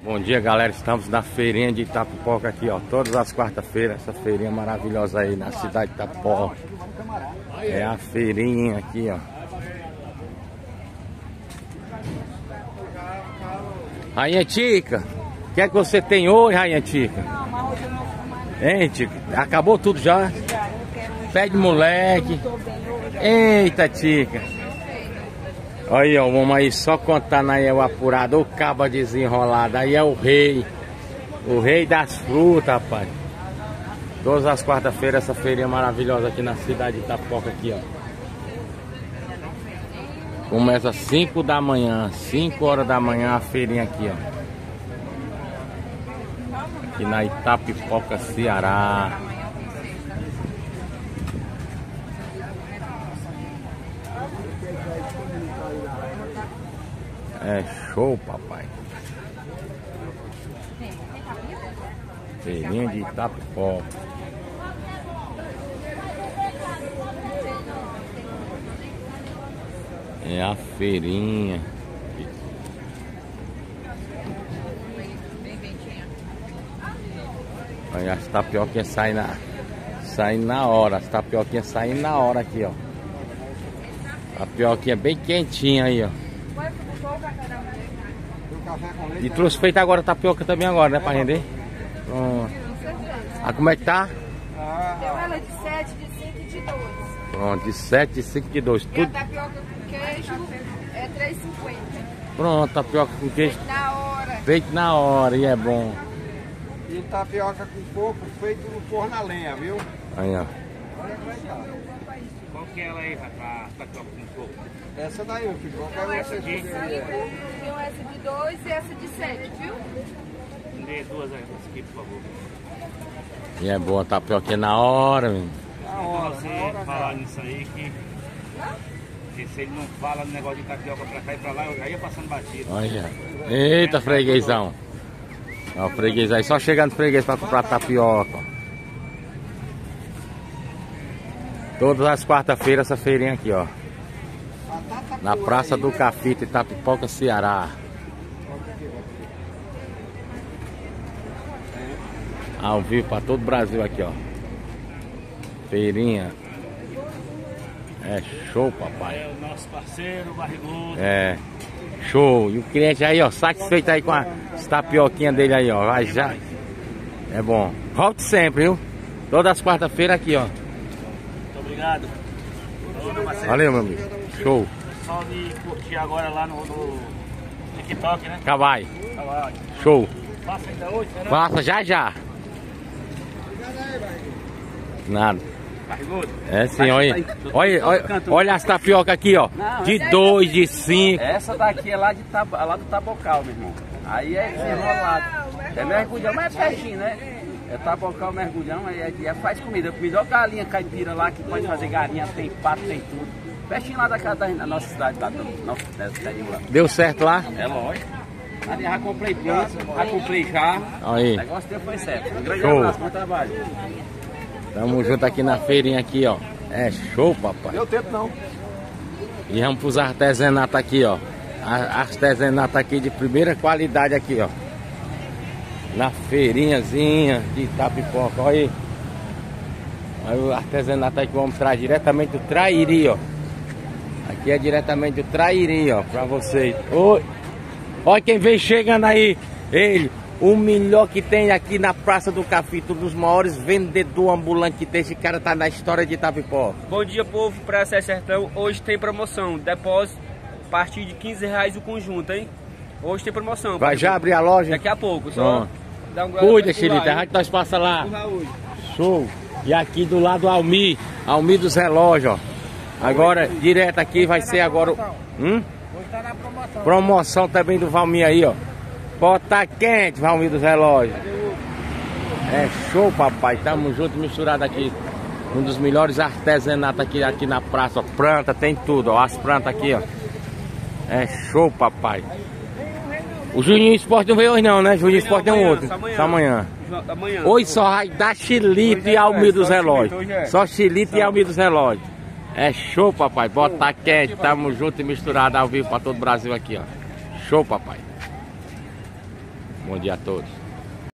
Bom dia, galera, estamos na feirinha de Itapipoca aqui, ó, todas as quartas-feiras, essa feirinha maravilhosa aí na cidade de Itapipoca. É a feirinha aqui, ó. Rainha Tica, o que é que você tem hoje, Rainha Tica? Hein, Tica? Acabou tudo já? Pé de moleque. Eita, Tica. Olha aí, ó, vamos aí só contando aí o apurado, o caba desenrolado. Aí é o rei das frutas, rapaz. Todas as quartas-feiras essa feirinha maravilhosa aqui na cidade de Itapipoca aqui, ó. Começa às 5 da manhã, 5 horas da manhã a feirinha aqui, ó. Aqui na Itapipoca, Ceará. É show, papai. Feirinha de Itapipoca. É a feirinha. Olha as tapioquinhas saindo na hora. As tapioquinhas saindo na hora aqui, ó. Tapioquinha bem quentinha aí, ó. E trouxe feito agora tapioca também agora, né, pra render? Pronto. Ah, como é que tá? Tem ela de 7, de 5 e de 2. Pronto, de 7, de 5 e de 2. E Tudo... a tapioca com queijo é 3,50. Pronto, tapioca com queijo. Feito na hora. Feito na hora, e é bom. E tapioca com coco feito no forno a lenha, viu? Aí, ó. Qual que é ela aí, a tapioca com coco? Essa daí, meu filho. Qual que é Essa de 5, essa de 2 e essa de 7, viu? Dê duas aí, aqui, por favor. E é boa a tapioquinha na hora, meu. Na hora, Você na hora. falar nisso aí que se ele não fala no negócio de tapioca pra cá e pra lá, eu já ia passando batido. Olha. Eita, freguesão. Ó, o freguês aí, só chegando freguês pra comprar tapioca. Ó. Todas as quartas-feiras essa feirinha aqui, ó. Na Praça do Cafito, Itapipoca, Ceará. Ao vivo para todo o Brasil aqui, ó. Feirinha. É show, papai. É o nosso parceiro, barrigudo. É. Show. E o cliente aí, ó, satisfeito aí com a tapioquinha dele aí, ó. Vai já. É bom. Volte sempre, viu? Todas as quartas-feiras aqui, ó. Muito obrigado. Valeu, meu amigo. Show. Só me curtir agora lá no TikTok, né? Cavai. Tá. Show. Passa ainda hoje, será? Passa já já. Nada. Barrigudo. É sim, olha as tapioca aqui, ó. De 2, de 5. Essa daqui é lá do Tabocal, meu irmão. Aí é desenrolado. É mergulhão, mas é pertinho, né? É Tabocal, mergulhão, faz comida. Comida, ó, galinha caipira lá, que pode fazer galinha, tem pato, tem tudo. Pertinho lá da nossa cidade, lá do nosso cidade lá. Deu certo lá? É lógico. Ali já comprei planta, já comprei já. Aí. O negócio dele foi certo. Um grande Show. abraço, bom trabalho. Tamo junto aqui na feirinha aqui, ó. É show, papai. Eu tento não. E vamos pros artesanatos aqui, ó. Artesanato aqui de primeira qualidade aqui, ó. Na feirinhazinha de Itapipoca, olha aí. Aí o artesanato aí que vamos trazer diretamente do Trairi, ó. Aqui é diretamente do Trairi, ó, pra vocês. Oi. Olha quem vem chegando aí. Ele, o melhor que tem aqui na Praça do Cafito, um dos maiores vendedores ambulantes que tem. Esse cara tá na história de Itapipoca. Bom dia, povo, para Praça Sertão. Hoje tem promoção, depósito a partir de R$15 o conjunto, hein? Hoje tem promoção. Vai já abrir a loja? Daqui a pouco, só dá um cuida, Xilita, já que nós passa lá. Show. E aqui do lado Almi dos relógios, ó. Agora, direto aqui vai ser agora. Promoção também do Valmir aí, ó. Bota quente, Valmir dos relógios. É show, papai. Tamo junto, misturado aqui. Um dos melhores artesanatos aqui na praça, ó. Planta, tem tudo, ó. As plantas aqui, ó. É show, papai. O Juninho Esporte não veio hoje não, né? Juninho Esporte tem um outro. Só amanhã. Hoje só vai dar Xilito e Almir dos relógios. Só Xilito e Almir dos relógios. É show, papai. Bota quente, tamo junto e misturado ao vivo pra todo o Brasil aqui, ó. Show, papai. Bom dia a todos.